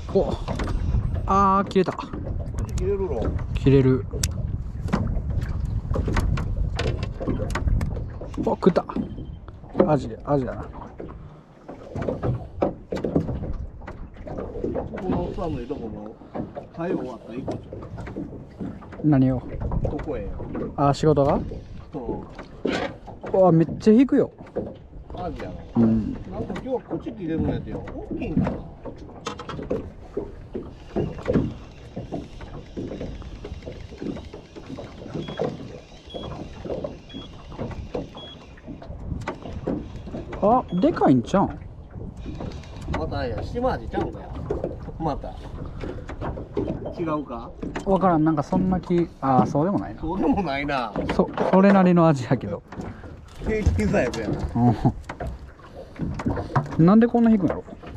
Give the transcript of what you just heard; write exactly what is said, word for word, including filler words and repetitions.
お、あー切れた。 切れるの？ 切れる。お、食った。アジアジだな。 この寒いとこも早終わったら行こう。 何を？ ここへよ。 あー、仕事が？ そうわ、めっちゃ引くよ。 う。アジやろ。 うん。 なんか今日は口切れるんやてよ。大きいんかな。 あ、でかいんちゃうん？ またや、島味ちゃうんかよ。また。違うか？ わからん、なんかそんな気、ああ、そうでもないな。 そうでもないな。 そ、それなりの味やけど。 平均サイズやな。 うん。なんでこんな引くんやろ？